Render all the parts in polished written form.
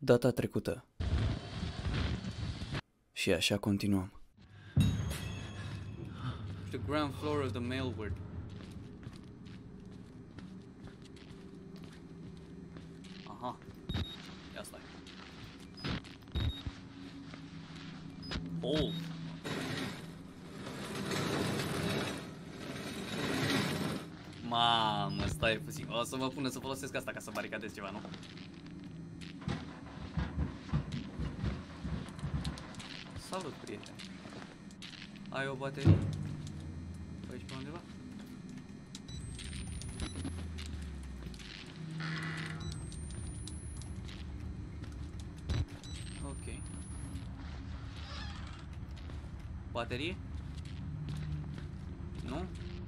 Data trecută. Și așa continuăm. The ground floor of the mail ward. Aha. Ia stai. Oh. Mamă, stai puțin. O să mă pună să folosesc asta ca să baricadez ceva, nu? Salut, prieten. Ai o baterie? Aici pe undeva? Ok. Baterie? Nu?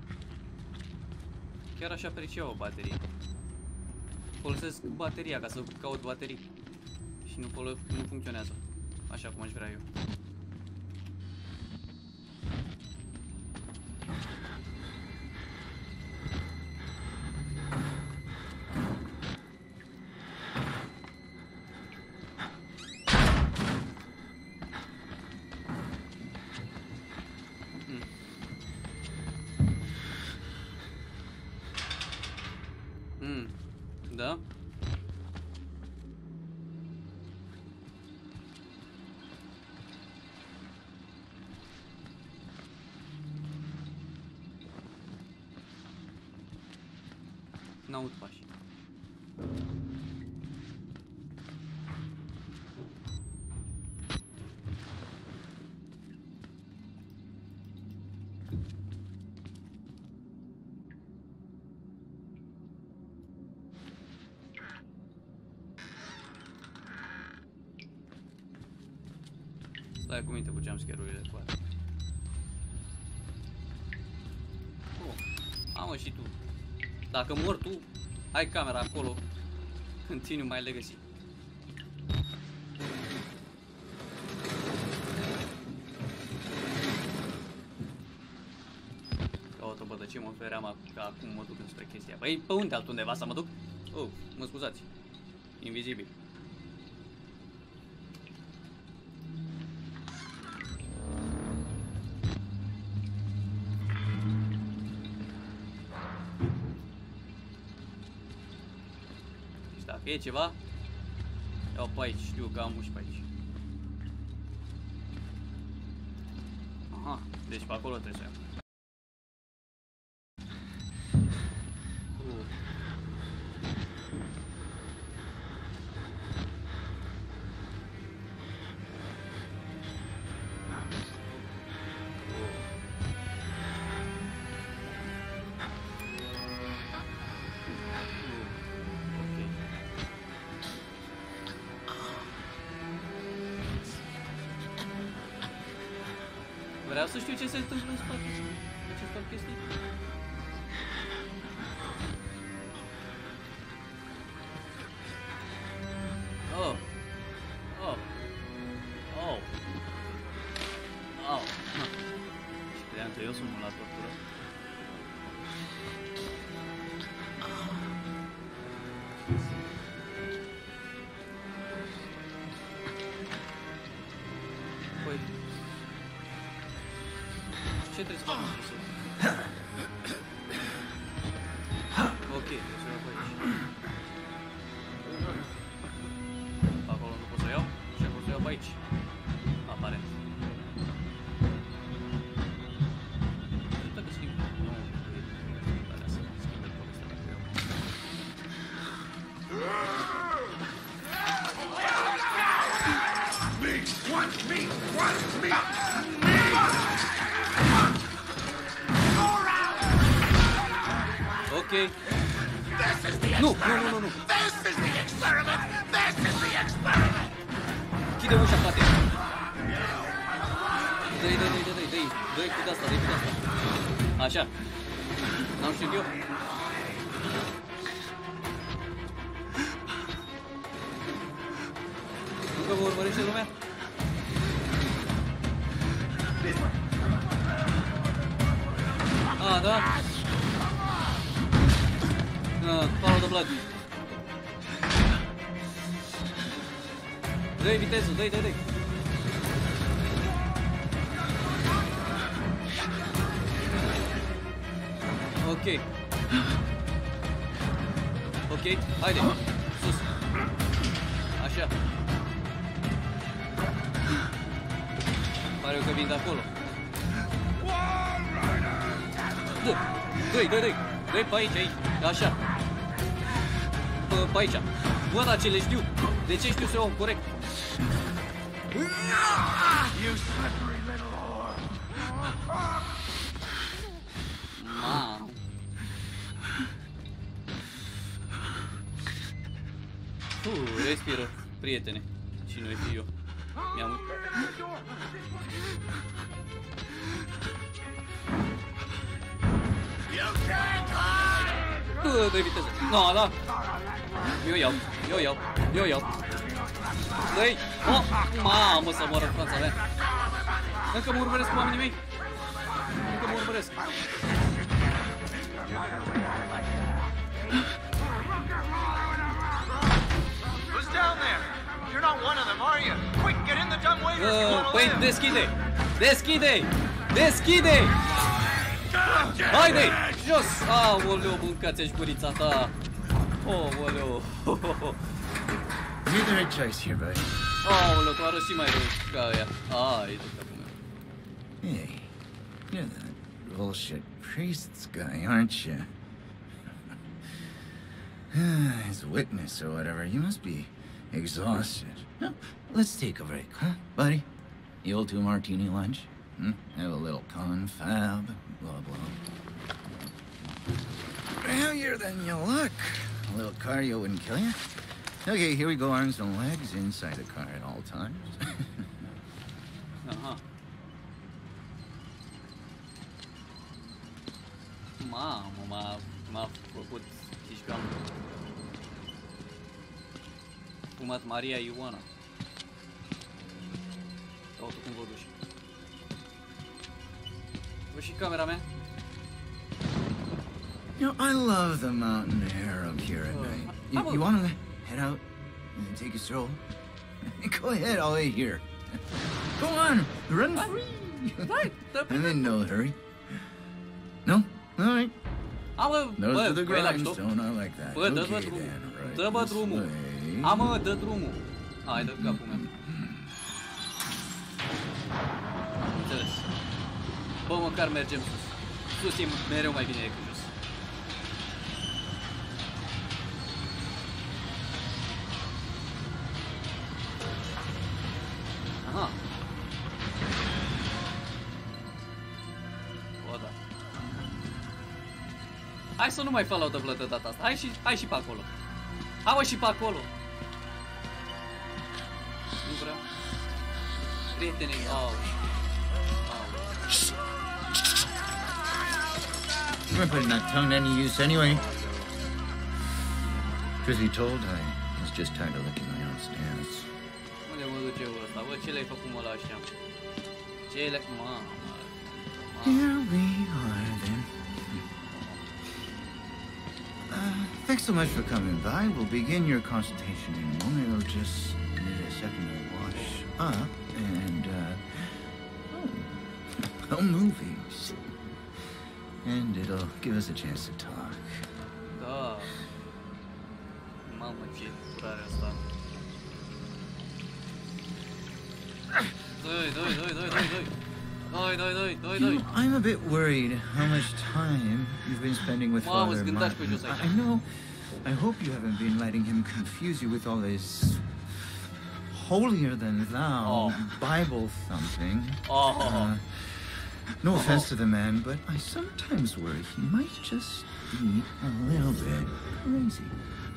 Chiar aș aprecia o baterie. Folosesc bateria ca să caut baterii. Și nu funcționează așa cum aș vrea eu. Da? N-aud pași. Stai cu minte cu jumpscare-urile cu alea. Amă, și tu. Dacă mor tu, ai camera acolo. Continue my legacy. Caut-o, bă, de ce mă feream că acum mă duc înspre chestia. Păi, pe unde altundeva să mă duc? Oh, mă scuzați. Invizibil. Dacă e ceva, iau pe aici, știu că am uși pe aici. Aha, deci pe acolo trebuie să iau. Vreau să știu ce se întâmplă în spate. De ce fac chestii? Oh. Oh. Oh. Oh. Și credeam că eu sunt la tortură. Păi... Ce trebuie să fac în sus? Ok, trebuie să iau pe aici. Acolo nu pot să iau și acolo să iau pe aici. Aparent. Dacă schimb... Nu, e alea să schimbe povestea dacă iau. Me! Want me! Want me! Ok. Nu, nu, nu, nu. This is the experiment! This is the experiment! Închide ușa, frate. Dă-i cu de-asta, dă-i cu de-asta. Așa. N-am știut eu. Încă vă urmărește lumea? A, da? Follow the blood. Dă-i viteză, dă-i. Ok. Ok, haide, sus. Așa. Pare că vin de acolo. Dă-i pe aici. Așa. Pe aici. Bă, dar ce le știu? De ce știu să iau corect? You slippery little whore. Mamă. Respiră, prietene. Cine-o fi eu? Mi-am... Dă-i viteză. No, da. Eu iau. Dă-i. Oh, mamă, să moară Franța mea. Încă mă urmăresc cu oamenii mei. Who's down there? You're not one of them, are you? Quick, get in the dumb waiters. You wanna Păi, live. deschide! Haide, jos! Aoleu, mâncați-și gurița ta. Aoleu. You're the right choice here, buddy. Aoleu, tu arăți și mai rău ca aia. Ai, de capul meu. Hey, you're that bullshit priests guy, aren't you? His witness or whatever. You must be exhausted. No, let's take a break, huh, buddy? The old 2-martini lunch? Have a little confab, blah, blah. Heavier than you look. A little cardio wouldn't kill you. Okay, here we go, arms and legs inside the car at all times. Aha. Mamă, m-a făcut chișcam. Fumat Maria Ioana. Caută cum vă duci. Vă și camera mea? You know, I love the mountain air up here at night. You want to head out and take a stroll? Go ahead, I'll wait here. Go on, run free. And then no hurry. No? All right. Nose to the grindstone, I like that. Bă, dă-bă Okay, drumul. then, right Dă-bă this drumul. way. Amă, dă drumul. Hai, dă capul meu. Înțeles. Bă, măcar mergem sus. Sus e mereu mai bine decât jos. Aha. O, da. Hai să nu mai fac la o dă plătă data asta. Hai și pe acolo. Hai mă și pe acolo. Nu vreau. Prietene, You weren't putting that tongue to any use anyway. Truth be told, I was just tired of licking my own stance. Unde mă duce ăsta? Bă, ce le-ai făcut mă la așa? Ce le... Mamă. Here we are then. Thanks so much for coming by. We'll begin your consultation in a moment. It'll just need a second to wash up and, movies. And it'll give us a chance to talk. Da. Mamă, ce curare asta. Doi. I'm a bit worried how much time you've been spending with Mamă, Father zgântați pe Martin. jos aici. I know. I hope you haven't been letting him confuse you with all this holier than thou Bible thumping. No offense to the man, but I sometimes worry he might just be a little bit crazy.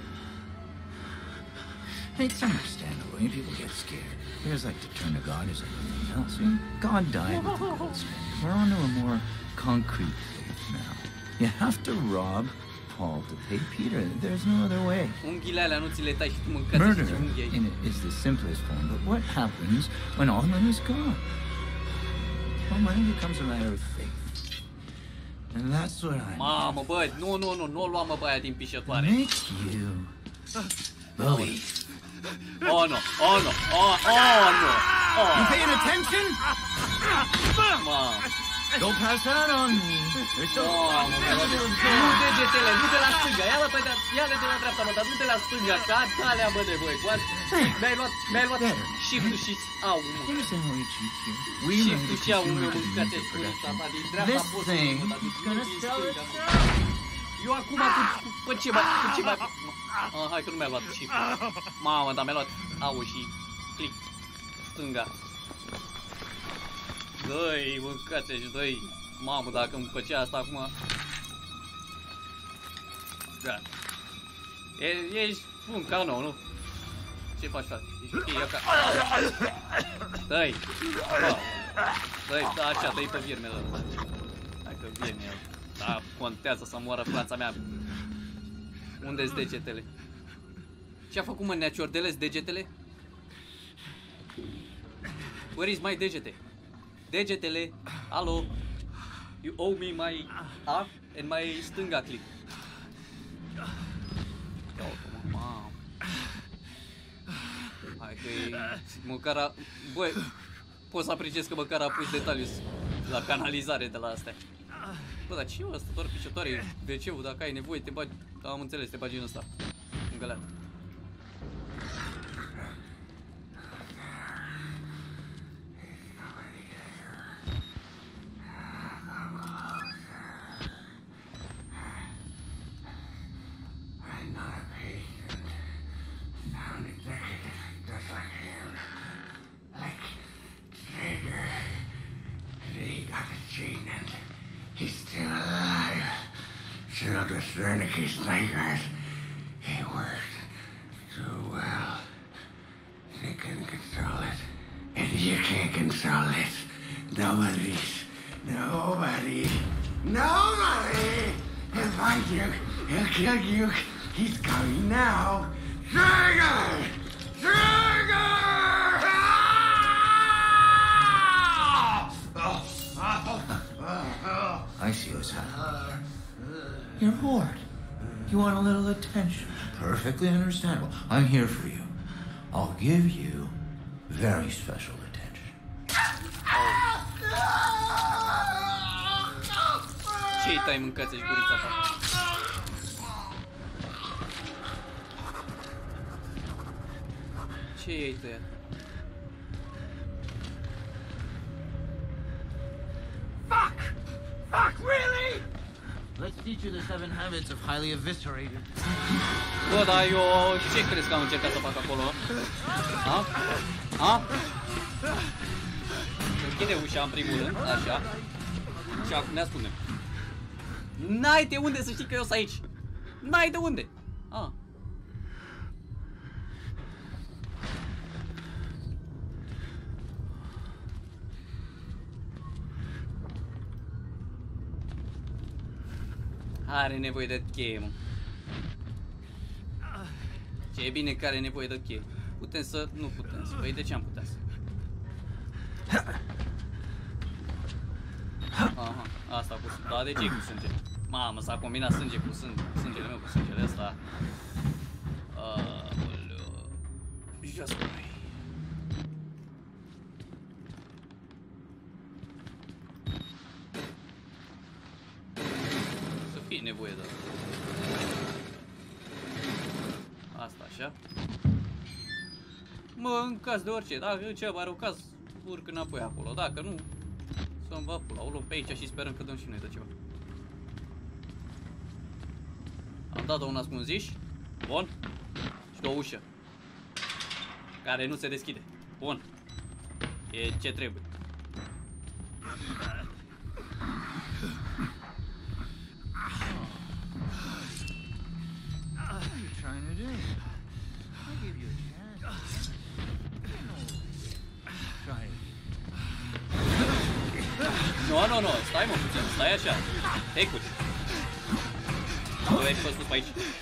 It's understandable when people get scared. They just like to turn to God as anything else. I mean, God died with the gold standard. We're on to a more concrete faith now. You have to rob Paul to pay Peter. There's no other way. Unghiile alea nu ți le tai și tu mâncați Murder și unghii aici. in it is the simplest form, but what happens when all the money's gone? Well, money becomes a matter of faith. And that's what I Mamă, bă, nu o luam mă băia din pișătoare. make you believe. Oh, no. Oh, no. Oh, no. You Oh, paying attention? mamă. Don't pass out on me. There's so Mamă, nu degetele, nu de la stânga. Ia-le de la dreapta, mă, dar nu de la stânga. Ca alea, bă, de voi. Mi-ai luat shift-ul și... Au, mă. Understand how you cheat here? We made Shift-ul it și au, because mă, you were mâncați into până production. ta, din dreapta This poți thing să mă, dar is gonna din sell stânga. itself. Eu acum cu ce mai... hai că nu mi-a luat shift-ul. Mamă, dar mi-a luat au și click. Stânga. Dă-i, mâncați-și, dă-i. Mamă, dacă îmi făcea asta acum... Gata. Ești un canon, nu? Ce faci, frate? Ești ok, ia ca... Dă-i! Dă-i, da, așa, dă-i pe viermele ăla. Hai că vine el. Da, contează să moară frața mea. Unde-s degetele? Ce-a făcut, mă, ne-a ciordeles degetele? Where is my degete? Degetele, alo? You owe me my arm and my stânga click. Ia uite, mă, mamă. Hai că-i... Măcar băi, pot să apreciez că măcar a pus detaliu la canalizare de la astea. Bă, dar ce e ăsta? Doar piciotoare, WC-ul, dacă ai nevoie, te bagi... Am înțeles, te bagi în ăsta. În găleată. Wernicke's nightmares. It worked so well. They couldn't control it. And you can't control it. Nobody will find you. He'll kill you. He's coming now. Trigger! Trigger! I see what's happening. You're bored. You want a little attention. Perfectly understandable. I'm here for you. I'll give you very special attention. Ce-i tai, mâncați-și gurița ta? Ce i-ai tăiat? Fuck, really? Let's teach you the 7 habits of highly eviscerated. Bă, dar eu ce crezi că am încercat să fac acolo? Ha? Ha? Închide ușa în primul rând, așa. Și acum ne ascundem. N-ai de unde să știi că eu sunt aici. N-ai de unde. Ah. Are nevoie de cheie, mă. Ce e bine că are nevoie de cheie. Putem să... Nu putem să... Păi de ce am putea să... Aha, asta cu sânge. Da, de ce cu sânge? Mamă, s-a combinat sânge cu sânge. Sângele meu cu sângele ăsta. Aoleu. Jos, băi. Să fie nevoie de asta, așa. Mă, în caz de orice, dacă ceva are o caz, urc înapoi acolo. Dacă nu, să-mi va pula. O luăm pe aici și sperăm că dăm și noi de ceva. Am dat-o un ascunziș. Bun. Și o ușă care nu se deschide. Bun. E ce trebuie. Nu, stai mă puțin, stai așa. Tecuci. Tu ești pe sus pe aici.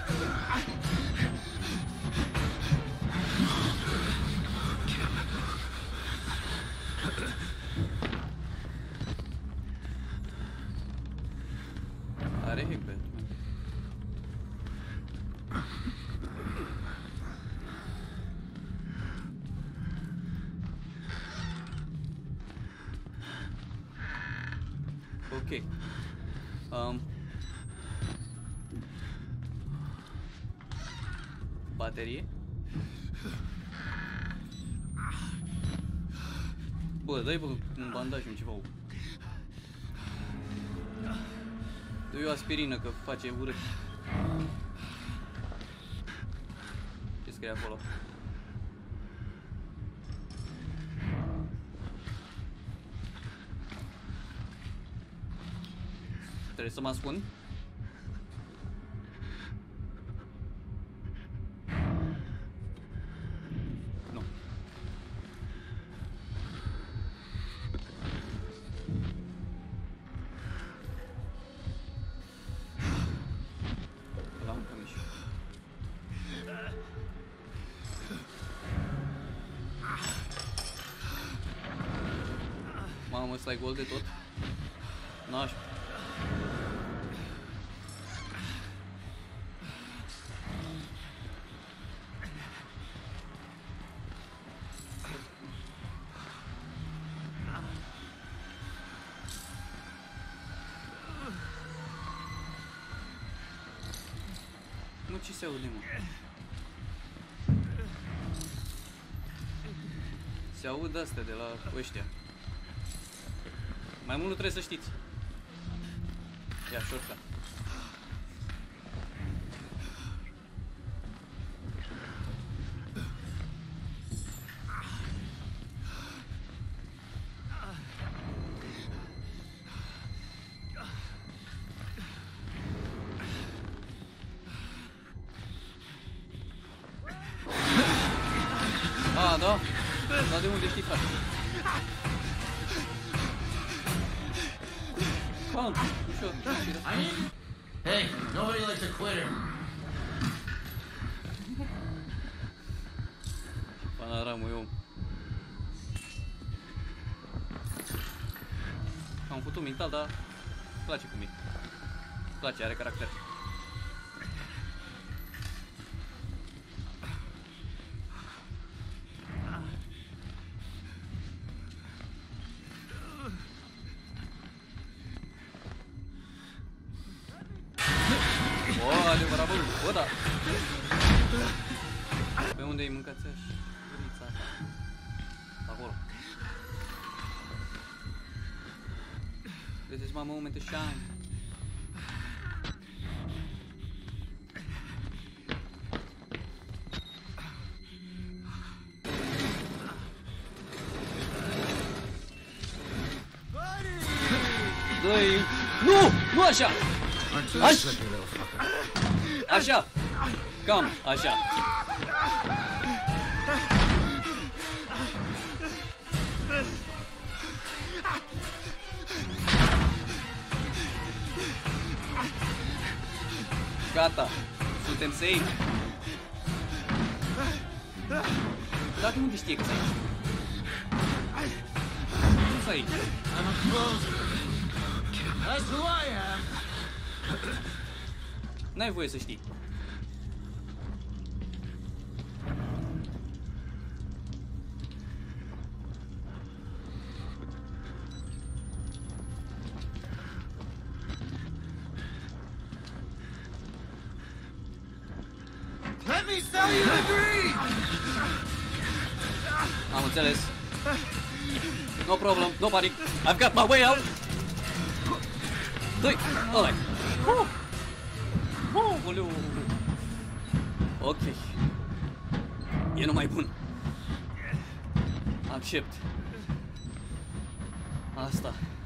Are hecbe. Ok. Baterie. Bă, dai bă un bandaj, un ceva. Dă-i o aspirină că face urât. Ce scrie acolo? Trebuie să mă ascund? Nu. La un cămiș. Mamă, ăsta e gol de tot? N-aș. Nu, ce se aude, mă? Se aud astea de la ăștia. Mai mult nu trebuie să știți. Ia, șorca. Ah, da? Dar de unde știi, frate? Calm, ușor. Hey, nobody likes a quitter. Panoramul eu. Am făcut mental, dar îmi place cum e. Îmi place, are caracter. Adevărat, bă, bă, da. Pe unde-i mâncați așa? Urița asta. Acolo. This is my moment to shine. Dă-i... Nu! Nu așa! Așa! Cam așa! Gata! Suntem safe! Dar de unde știe că-s aici? Nu-s aici! I'm a closer. That's who I am. N-ai voie să știi. Let me sell you the dream. Am înțeles. No problem, no panic. I've got my way out. Doi, ăla-i. Oleu. Ok. E numai bun. Accept. Asta.